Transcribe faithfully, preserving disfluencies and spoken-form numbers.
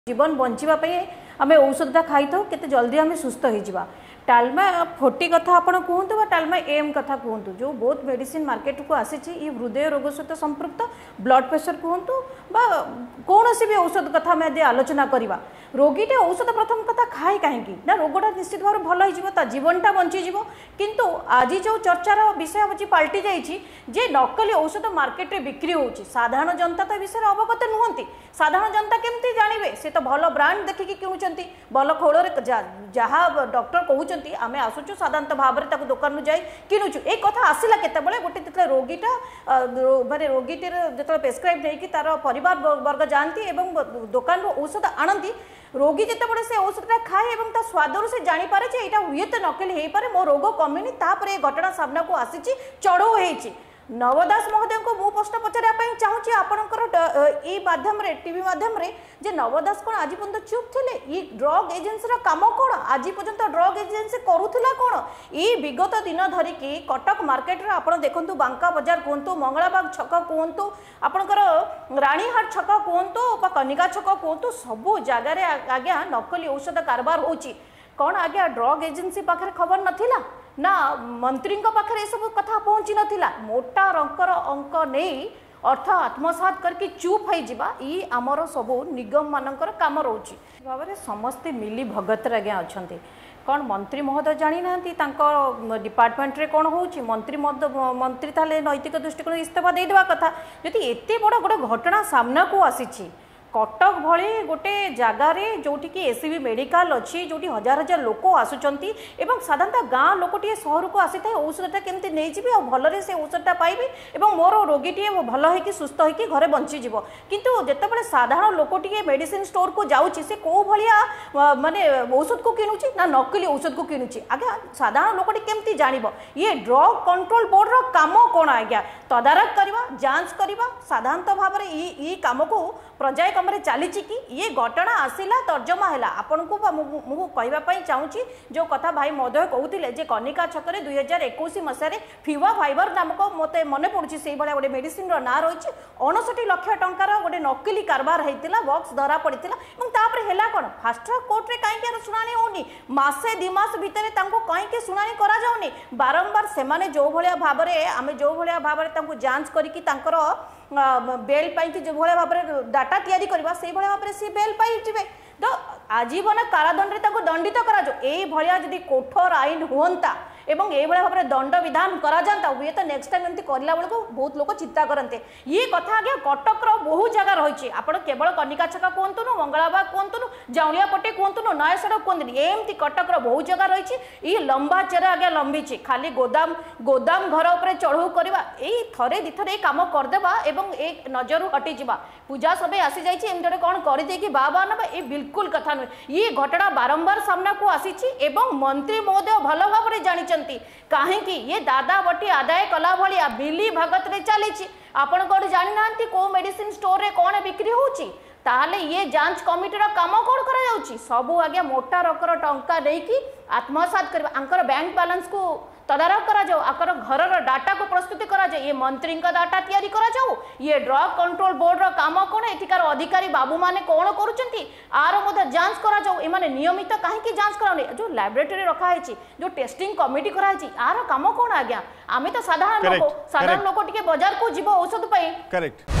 जीवन बचापी आम औषधटा खाई था के जल्दी आम सुस्थ हो टालमा फोर्टी कथा आप कहतु टालमा एम कथा कहतु जो बहुत मेडिसिन मार्केट को आसी हृदय रोग सहित संपृक्त ब्लड प्रेशर कहतु कौन सी भी औषध कथा आम आलोचना करवा रोगीटे औषध प्रथम कथा खाए कहीं ना रोगटा निश्चित भाव भल हो जीवनटा बंचीज किंतु आज जो चर्चार विषय हूँ पलटि जाइए नकली औषध मार्केट में बिक्री हो साधारण जनता तो विषय अवगत नुहति साधारण जनता केमती जानवे से तो भल ब्रांड देखिकी किणुंट भल खोल जहाँ डॉक्टर कहते आम आसुचु साधारणतः भाव में दुकान जाए किणुचु ये कथा आसला केतबले गोटे रोगीटा माने रोगीटे जो प्रेस्क्राइब नहीं तार परिवार वर्ग जाती दुकान औषध आणती रोगी जितेबाला से औषधटा खाए और स्वादर से जानीपे यहाँ हुए तो नकली हो पारे मो रोग कमिनी तापर घटना सामना को आसी चढ़ऊ हो नवदास महोदय को मु प्रश्न पचारे चाहूँगी आपणकर ये माध्यम टीवी माध्यम जे नवदास कौन आज पर्यटन चुप थे ये ड्रग एजेन्सी काम कौन आज पर्यटन ड्रग एजेन्सी करूला कौन ये विगत दिन धरिकी कटक मार्केट आप देखु बांका बजार कहतु मंगलाबाग छक कहतु आपणकर राणीहाट छक कहतु कनिका छक कहतु सबू जगार आज्ञा नकली औषध कारबार हो कौन आज्ञा ड्रग एजेन्सी पाखे खबर नथिला ना मंत्री पाखे सब कथा पहुँची नाला मोटा रंकर अंक नहीं अर्थ आत्मसात करके चुप हो जावा ये आमर सबू निगम मानकर काम रोचे भाव में समस्ते मिली भगत आज्ञा अच्छा कौन मंत्री महोदय जानी ना डिपार्टमेंट रे कौन हो मंत्री मंत्री ताले नैतिक दृष्टिकोण इस्तीफा देदेवा कथा यदि एत बड़ गोटे घटना सामना को आसी कटक भली गोटे जगार जोटि एससीबी मेडिकल अच्छी जो हजार हजार लोक आसुचंती एवं साधारणतः गाँ लोकटे सहर को आसी था औषधटा केमती नहीं जी और भलरे से औषधटा पाइबी और मोर रोगीटे भल हो सुस्थ होकर घरे बंचीज किंतु जितेबाला साधारण लोकटे मेडिसिन स्टोर को जाऊँगी से कौ भाया माने औषध को किणुची ना नकली औषध को किणुची आज्ञा साधारण लोकटे केमती जानिब ये ड्रग कंट्रोल बोर्ड काम कौन आज्ञा तदारख करवा जांच करवा साधारणतः भाव में ये कम को पर्याय क्रम चली कि ये घटना आसला तर्जमा है आपन को कहवाई चाहूँगी जो कथा भाई महोदय कहते कनिका छक दुई हजार एक मसीह फिवा फाइबर नामक मत मन पड़ू से भाया गोटे मेडिसिन ना रही अणसठी लक्ष टंकार गोटे नकली कारबार होता बक्स धरा पड़ा है कौन फास्ट ट्रैक कोर्टे कहीं शुणी होनी मसे दिमास भितर कहीं शुणी कराऊनी बारंबार से जो भाया भाव में आम जो भाया भाव में जांच करके बेल पाई जो भाया भाव में डाटा तैयारी करवा से भाया भाव में सी बेल पाई तो आजीवन कारादंड दंडित करा कोठर आईन हुंता एवं ये भाव में दंड विधान करा हुए तो नेक्स्ट टाइम एमती करला बेलू बहुत लोग चिंता करते ये कथा आज्ञा कटक बहुत जगह रही आप केवल कनिका छक कहतु मंगलाबाग कहतु जाउलिया पटे कहतु नयसड़ कहते एमती कटक बहुत जगह रही ये लंबा चेर आज्ञा लंबी खाली गोदाम गोदाम घर उपर चढ़ऊ करवा यही थे दिथर ये कम करदेवा एवं एक नजर हटी जा पूजा सब आसी जाइए कौन करदे बा बा ना ये बिल्कुल कथा नुहे ये घटना बारंबार सामना को आसी मंत्री महोदय भल भाव में जानी कहीं ये दादा बटी आदाय कला भाया बिली भगत रे चली आपन कौन जानी ना को मेडिसिन स्टोर रे कौन बिक्री होची ताहले ये जांच कमिटीर काम कौन करा सबू आज्ञा मोटा रकर टंका देकी आत्मसात कर बैंक बैलेंस को तदारख करा आकर घर डाटा को प्रस्तुति करा ये मंत्री डाटा तैयारी करा ये ड्रग कंट्रोल बोर्ड काम कौन एथिकार अधिकारी बाबू माने कौन करुँच आर जांच करा एमाने नियमित कहीं जांच कराने जो लैबोरेटरी रखाई जो टेस्टिंग कमिटी कराई आर काम कौन आज्ञा आम तो साधारण लोक साधारण लोक टे बाजार को जीव औषध पाई।